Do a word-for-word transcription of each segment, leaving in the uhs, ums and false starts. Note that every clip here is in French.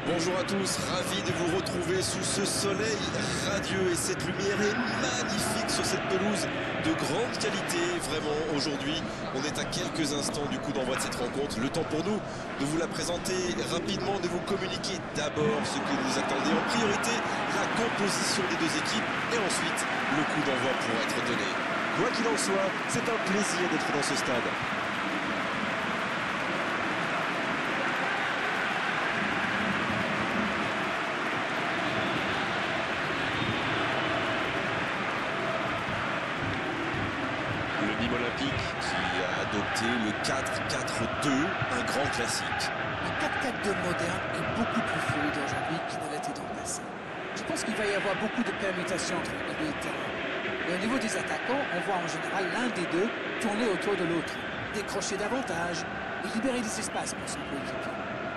Bonjour à tous, ravi de vous retrouver sous ce soleil radieux et cette lumière est magnifique sur cette pelouse de grande qualité. Vraiment, aujourd'hui, on est à quelques instants du coup d'envoi de cette rencontre. Le temps pour nous de vous la présenter rapidement, de vous communiquer d'abord ce que vous attendez. En priorité, la composition des deux équipes et ensuite le coup d'envoi pourra être donné. Quoi qu'il en soit, c'est un plaisir d'être dans ce stade. Olympique qui a adopté le quatre quatre deux, un grand classique. Un quatre quatre deux moderne est beaucoup plus fluide aujourd'hui qu'il ne l'était dans le passé. Je pense qu'il va y avoir beaucoup de permutations entre les deux terrains. Et au niveau des attaquants, on voit en général l'un des deux tourner autour de l'autre, décrocher davantage et libérer des espaces pour son coéquipier.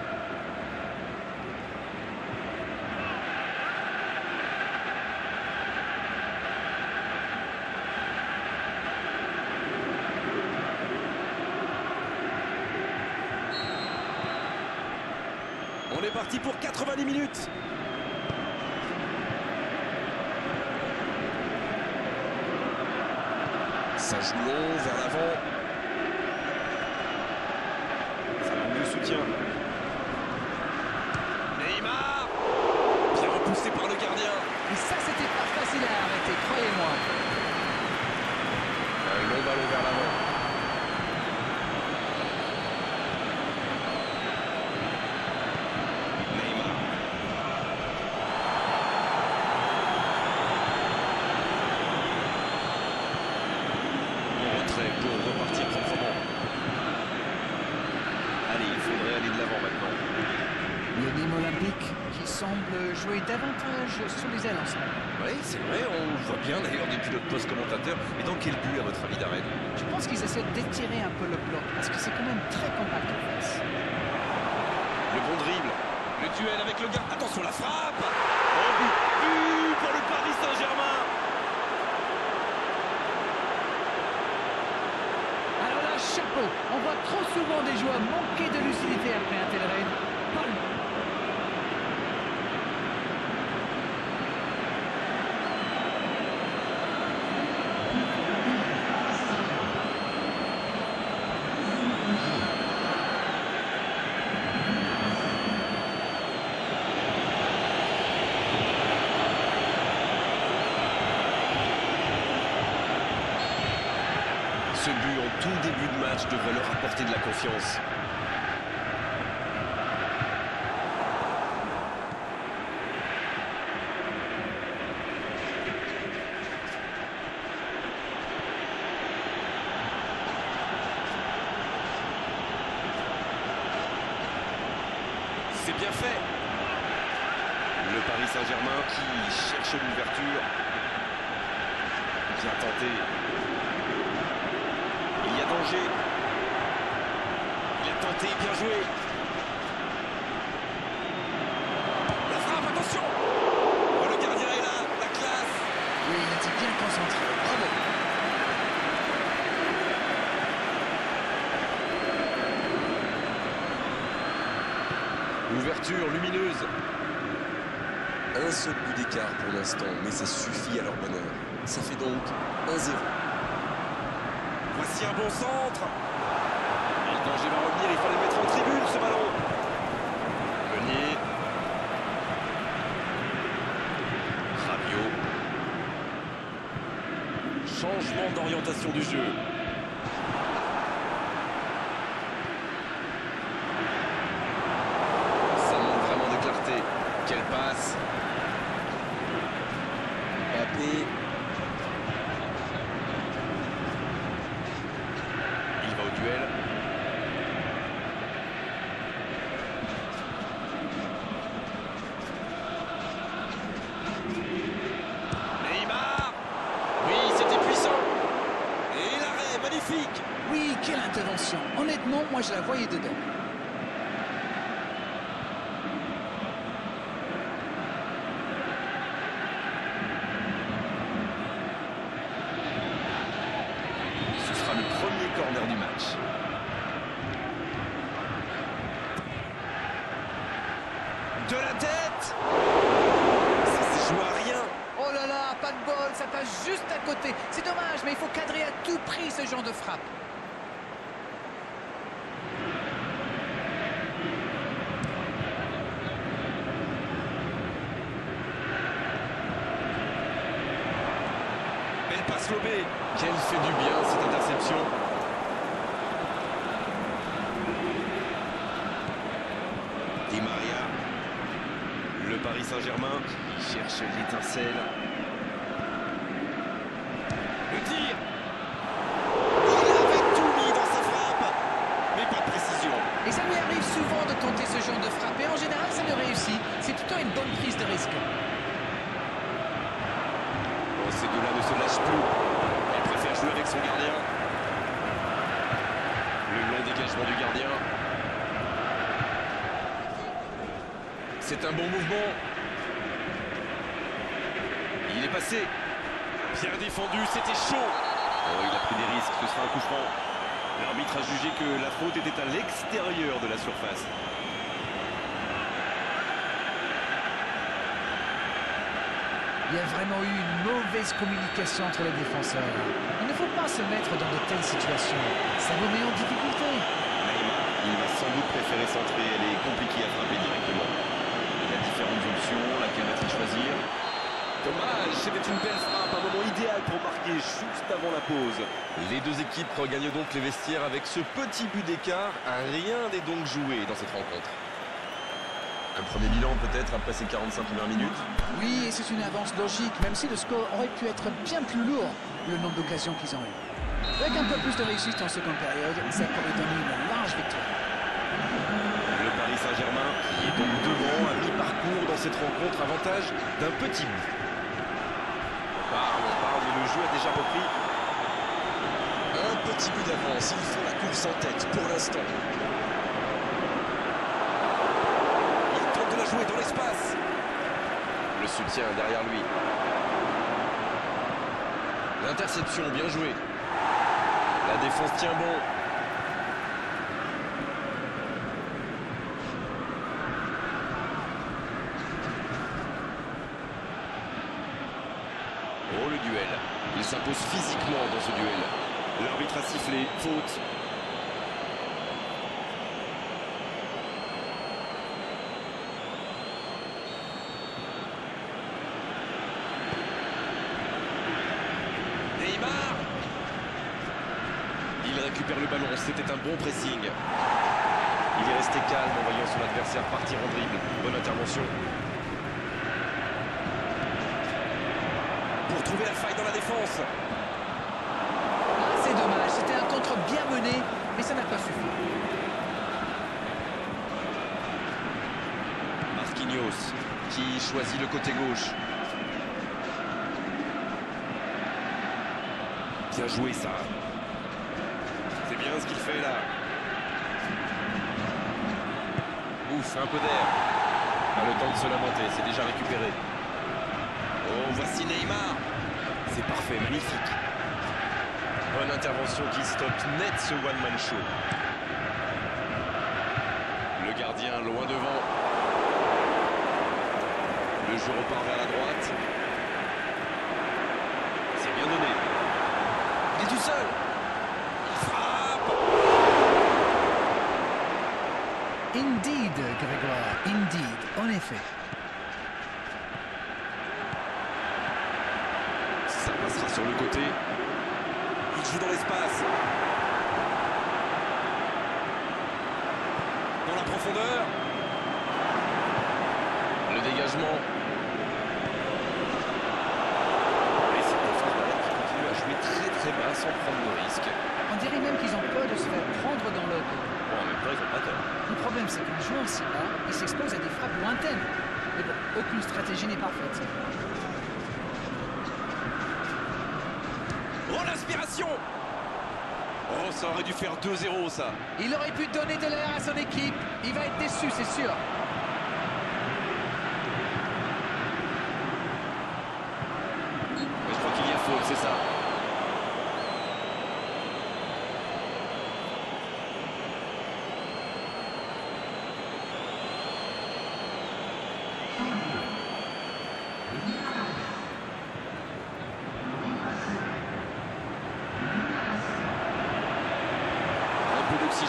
On est parti pour quatre-vingt-dix minutes. Ça joue long vers l'avant. Ça manque de soutien. Neymar. Bien repoussé par le gardien. Et ça, c'était pas facile à arrêter, croyez-moi. Un long ballon vers l'avant. Pour repartir proprement. Allez, il faudrait aller de l'avant maintenant. Le Nîmes Olympique qui semble jouer davantage sur les ailes ensemble. Oui, c'est vrai, on le voit bien d'ailleurs depuis notre poste commentateur. Mais dans quel but à votre avis, Darren? Je pense qu'ils essaient d'étirer un peu le bloc parce que c'est quand même très compact en face. Le bon dribble, le duel avec le gars. Attention, la frappe. Oh, but, but pour le Paris Saint-Germain. Chapeau, on voit trop souvent des joueurs manquer de lucidité après un tel raid. Pas lui. Ce but en tout début de match devrait leur apporter de la confiance. C'est bien fait. Le Paris Saint-Germain qui cherche l'ouverture. Bien tenté. Il y a danger. Il a tenté, bien joué. La frappe, attention. Oh, le gardien est là, la classe. Oui, il était bien concentré. Bravo. Ouverture lumineuse. Un seul but d'écart pour l'instant, mais ça suffit à leur bonheur. Ça fait donc un zéro. Voici un bon centre. Et le danger va revenir, il faut le mettre en tribune ce ballon. Meunier. Rabiot. Changement d'orientation du jeu. Ça manque vraiment de clarté. Quelle passe. Mbappé. Duel. Neymar. Oui, c'était puissant. Et l'arrêt, magnifique. Oui, quelle intervention. Honnêtement, moi je la voyais dedans. Ce sera le premier corner du match. De la tête. Ça se joue à rien. Oh là là, pas de bol, ça passe juste à côté. C'est dommage, mais il faut cadrer à tout prix ce genre de frappe. Belle passe lobée. Quelle fait du bien cette interception. Di Maria. Le Paris Saint-Germain qui cherche l'étincelle. Le tir. Il avait tout mis dans sa frappe, mais pas de précision. Et ça lui arrive souvent de tenter ce genre de frappe. Et en général, ça le réussit. C'est plutôt une bonne prise de risque. Oh, ces deux-là ne se lâchent plus. Il préfère jouer avec son gardien. Le long dégagement du gardien. C'est un bon mouvement. Il est passé. Bien défendu, c'était chaud. Oh, il a pris des risques, ce sera un coup franc. L'arbitre a jugé que la faute était à l'extérieur de la surface. Il y a vraiment eu une mauvaise communication entre les défenseurs. Il ne faut pas se mettre dans de telles situations. Ça vous met en difficulté. Neymar, il va sans doute préférer centrer. Elle est compliquée à frapper directement. Il a différentes options. Laquelle va-t-il choisir? Dommage, c'était une belle frappe, un moment idéal pour marquer juste avant la pause. Les deux équipes regagnent donc les vestiaires avec ce petit but d'écart. Rien n'est donc joué dans cette rencontre. Un premier bilan peut-être après ces quarante-cinq premières minutes. Oui, et c'est une avance logique, même si le score aurait pu être bien plus lourd, le nombre d'occasions qu'ils ont eu. Avec un peu plus de réussite en seconde période, ça pourrait donner une large victoire. Le Paris Saint-Germain qui est donc devant à mi-parcours dans cette rencontre, avantage d'un petit but. On parle, on parle, mais le jeu a déjà repris. Un petit but d'avance, ils font la course en tête pour l'instant. Il tente de la jouer dans l'espace. Le soutien derrière lui. L'interception, bien jouée. La défense tient bon. Oh, le duel. Il s'impose physiquement dans ce duel. L'arbitre a sifflé. Faute. Neymar. Il récupère le ballon. C'était un bon pressing. Il est resté calme en voyant son adversaire partir en dribble. Bonne intervention. Pour trouver la faille dans la défense. Ah, c'est dommage, c'était un contre bien mené, mais ça n'a pas suffi. Marquinhos qui choisit le côté gauche. Bien joué ça. C'est bien ce qu'il fait là. Ouf, un peu d'air. Pas le temps de se lamenter, c'est déjà récupéré. Oh, voici Neymar. C'est parfait, magnifique. Bonne intervention qui stoppe net ce one-man show. Le gardien loin devant. Le jeu repart vers la droite. C'est bien donné. Il est tout seul. Il frappe. Indeed, Grégoire, indeed, en effet. Ça passera sur le côté. Il joue dans l'espace. Dans la profondeur. Le dégagement. Et cette défense qui continue à jouer très très bas sans prendre de risques. On dirait même qu'ils ont peur de se faire prendre dans le dos. Bon, en même temps, ils n'ont pas tort. Le problème, c'est qu'un joueur si bas, il s'expose à des frappes lointaines. Mais bon, aucune stratégie n'est parfaite. Oh, l'inspiration! Oh, ça aurait dû faire deux zéro, ça. Il aurait pu donner de l'air à son équipe. Il va être déçu, c'est sûr. Mais je crois qu'il y a faute, c'est ça.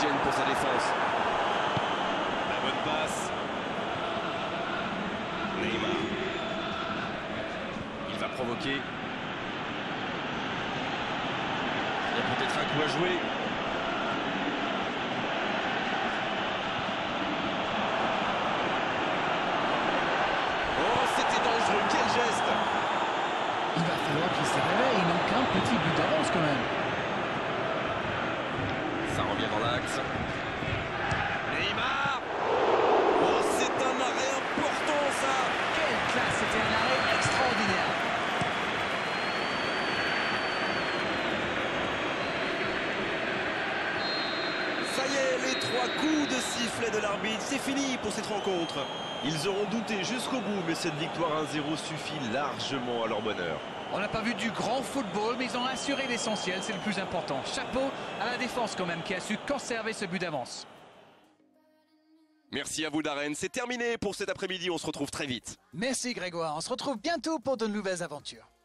l'oxygène pour sa défense. La bonne passe. Neymar. Il va provoquer. Il y a peut-être un coup à jouer. Oh, c'était dangereux, quel geste! Il va falloir qu'il se réveille, il manque un petit but d'avance quand même. Ça revient dans l'axe. Neymar! Oh, c'est un arrêt important, ça! Quelle classe, c'était un arrêt extraordinaire. Ça y est, les trois coups de sifflet de l'arbitre, c'est fini pour cette rencontre. Ils auront douté jusqu'au bout, mais cette victoire un zéro suffit largement à leur bonheur. On n'a pas vu du grand football, mais ils ont assuré l'essentiel, c'est le plus important. Chapeau à la défense quand même, qui a su conserver ce but d'avance. Merci à vous, Darren. C'est terminé pour cet après-midi, on se retrouve très vite. Merci Grégoire, on se retrouve bientôt pour de nouvelles aventures.